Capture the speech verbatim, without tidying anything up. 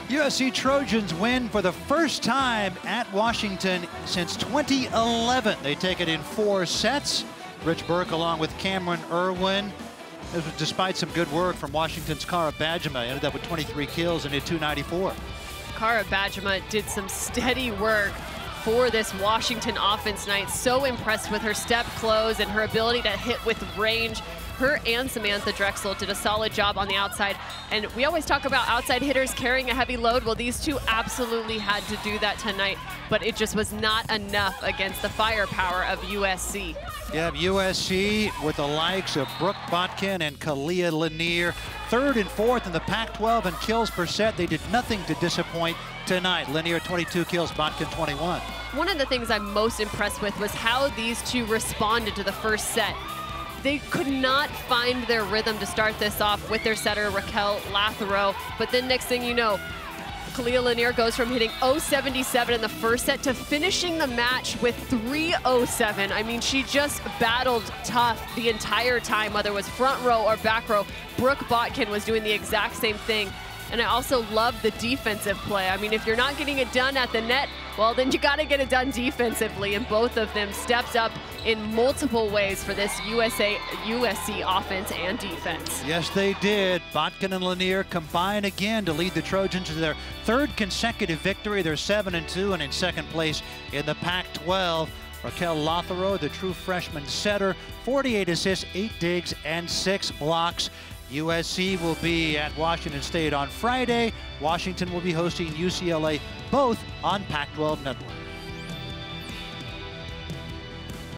U S C Trojans win for the first time at Washington since twenty eleven. They take it in four sets. Rich Burk along with Camryn, Irwin. This was despite some good work from Washington's Khalia Bajema. Ended up with twenty-three kills and hit two ninety-four. Khalia Bajema did some steady work for this Washington offense tonight. So impressed with her step close and her ability to hit with range. Her and Samantha Drexel did a solid job on the outside. And we always talk about outside hitters carrying a heavy load. Well, these two absolutely had to do that tonight, but it just was not enough against the firepower of U S C. Yeah, U S C with the likes of Brooke Botkin and Khalia Lanier. Third and fourth in the Pac twelve in kills per set. They did nothing to disappoint tonight. Lanier twenty-two kills, Botkin twenty-one. One of the things I'm most impressed with was how these two responded to the first set. They could not find their rhythm to start this off with their setter, Raquel Lazaro. But then next thing you know, Khalia Lanier goes from hitting oh seventy-seven in the first set to finishing the match with three oh seven. I mean, she just battled tough the entire time, whether it was front row or back row. Brooke Botkin was doing the exact same thing. And I also love the defensive play. I mean, if you're not getting it done at the net, well, then you got to get it done defensively. And both of them stepped up in multiple ways for this U S A, U S C offense and defense. Yes, they did. Botkin and Lanier combine again to lead the Trojans to their third consecutive victory. They're seven and two and in second place in the Pac twelve. Raquel Lazaro, the true freshman setter, forty-eight assists, eight digs, and six blocks. U S C will be at Washington State on Friday. Washington will be hosting U C L A, both on Pac twelve Network.